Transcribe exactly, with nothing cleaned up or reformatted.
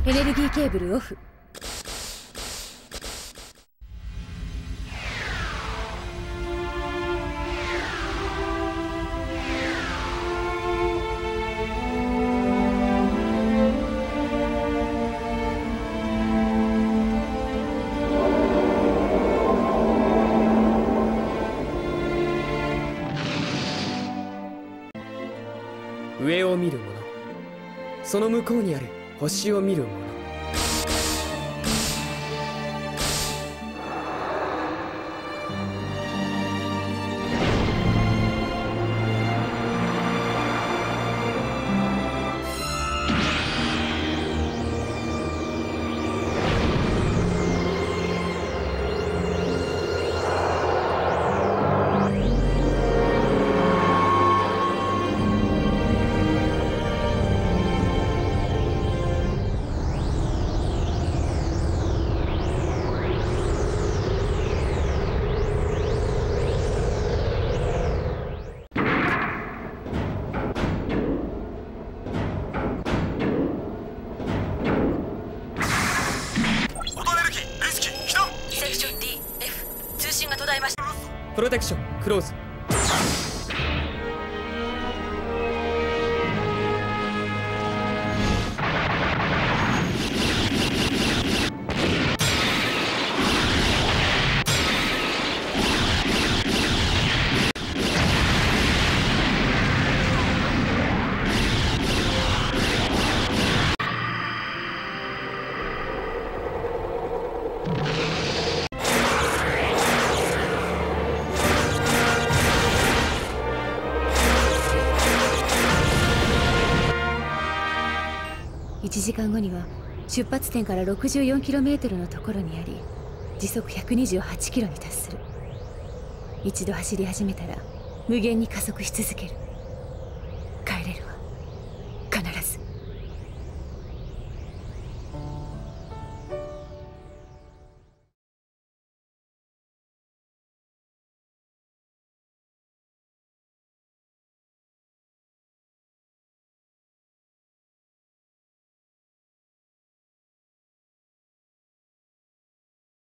エネルギーケーブルオフ。 上を見る者、その向こうにある星を見る者。プロテクションクローズ。 いちじかんごには出発点から ろくじゅうよんキロメートル のところにあり、時速ひゃくにじゅうはちキロに達する。一度走り始めたら無限に加速し続ける。